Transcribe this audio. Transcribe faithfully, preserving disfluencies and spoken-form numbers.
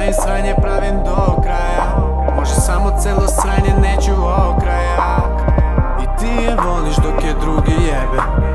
im sranje pravim do kraja. Može samo celo sranje, neću okraja. I ti je voliš dok je drugi jebe.